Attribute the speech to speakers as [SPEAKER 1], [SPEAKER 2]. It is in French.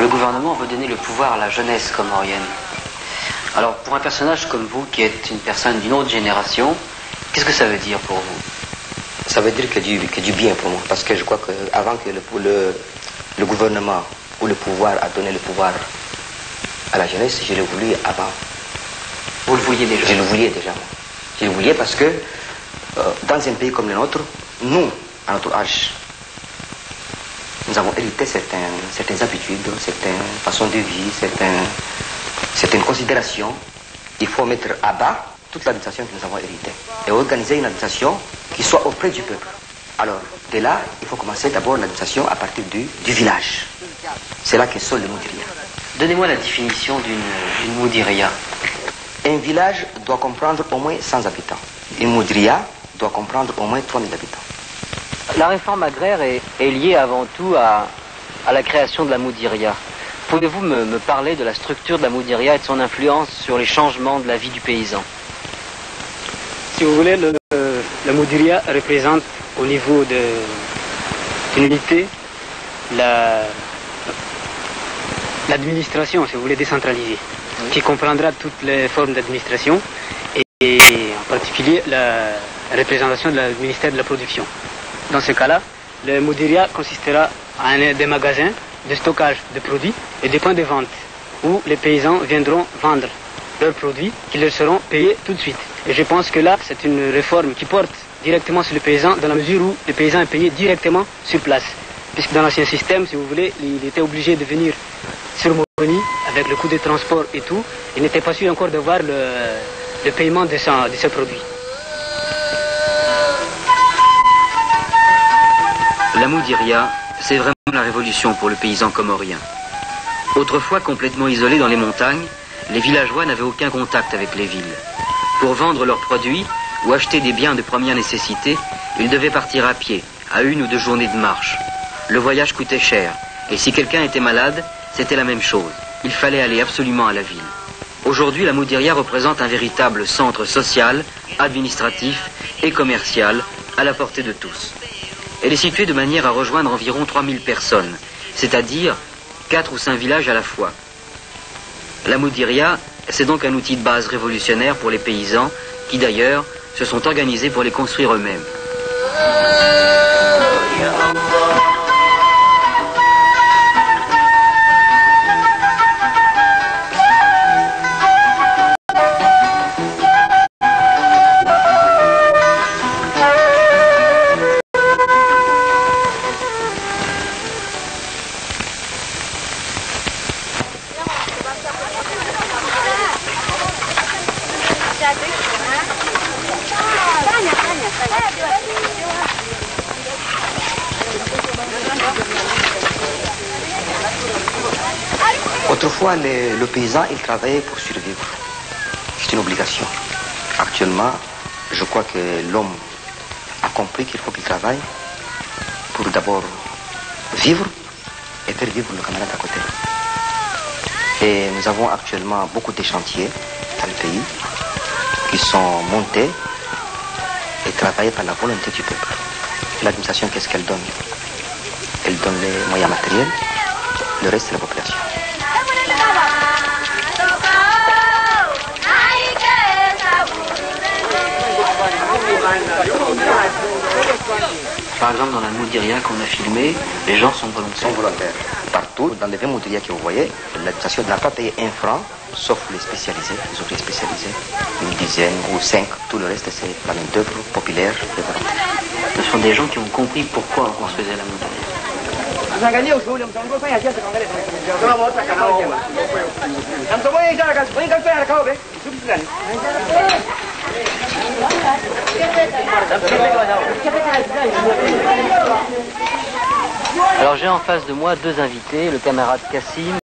[SPEAKER 1] Le gouvernement veut donner le pouvoir à la jeunesse comorienne. Alors, pour un personnage comme vous, qui êtes une personne d'une autre génération, qu'est-ce que ça veut dire pour vous?
[SPEAKER 2] Ça veut dire que du bien pour moi, parce que je crois qu'avant que le gouvernement ou le pouvoir a donné le pouvoir à la jeunesse, je l'ai voulu avant.
[SPEAKER 1] Vous le vouliez déjà?
[SPEAKER 2] Je le voulais déjà. Je le voulais parce que dans un pays comme le nôtre, nous, à notre âge, nous avons hérité certaines habitudes, certaines façons de vie, certaines considérations. Il faut mettre à bas toute l'administration que nous avons héritée et organiser une administration qui soit auprès du peuple. Alors, dès là, il faut commencer d'abord l'administration à partir du village. C'est là que sont les Moudiria.
[SPEAKER 1] Donnez-moi la définition d'une Moudiria.
[SPEAKER 2] Un village doit comprendre au moins 100 habitants. Une Moudiria doit comprendre au moins 3000 habitants.
[SPEAKER 1] La réforme agraire est liée avant tout à la création de la Moudiria. Pouvez-vous me parler de la structure de la Moudiria et de son influence sur les changements de la vie du paysan?
[SPEAKER 3] Si vous voulez, la Moudiria représente au niveau de l'unité l'administration, si vous voulez, décentralisée, oui, qui comprendra toutes les formes d'administration et en particulier la représentation du ministère de la Production. Dans ce cas-là, le Moudiria consistera en des magasins de stockage de produits et des points de vente où les paysans viendront vendre leurs produits qui leur seront payés tout de suite. Et je pense que là, c'est une réforme qui porte directement sur le paysan dans la mesure où le paysan est payé directement sur place. Puisque dans l'ancien système, si vous voulez, il était obligé de venir sur Moroni avec le coût de transport et tout. Il n'était pas sûr encore de voir le paiement de ses produits.
[SPEAKER 1] La Moudiria, c'est vraiment la révolution pour le paysan comorien. Autrefois complètement isolés dans les montagnes, les villageois n'avaient aucun contact avec les villes. Pour vendre leurs produits ou acheter des biens de première nécessité, ils devaient partir à pied, à 1 ou 2 journées de marche. Le voyage coûtait cher, et si quelqu'un était malade, c'était la même chose. Il fallait aller absolument à la ville. Aujourd'hui, la Moudiria représente un véritable centre social, administratif et commercial à la portée de tous. Elle est située de manière à rejoindre environ 3000 personnes, c'est-à-dire 4 ou 5 villages à la fois. La Moudiria, c'est donc un outil de base révolutionnaire pour les paysans qui d'ailleurs se sont organisés pour les construire eux-mêmes.
[SPEAKER 2] Autrefois, le paysan, il travaillait pour survivre. C'est une obligation. Actuellement, je crois que l'homme a compris qu'il faut qu'il travaille pour d'abord vivre et faire vivre le camarade à côté. Et nous avons actuellement beaucoup de chantiers dans le pays qui sont montés et travaillés par la volonté du peuple. L'administration, qu'est-ce qu'elle donne? Elle donne les moyens matériels, le reste, c'est la population.
[SPEAKER 1] Par exemple, dans la Moudiria qu'on a filmée, les gens sont volontaires.
[SPEAKER 2] Partout, dans les 20 Moudiria que vous voyez, l'administration n'a pas payé 1 franc, sauf les spécialisés, les ouvriers spécialisés, une dizaine ou 5. Tout le reste, c'est la main-d'œuvre populaire et volontaire.
[SPEAKER 1] Ce sont des gens qui ont compris pourquoi on construisait la Moudiria. Alors j'ai en face de moi 2 invités, le camarade Cassim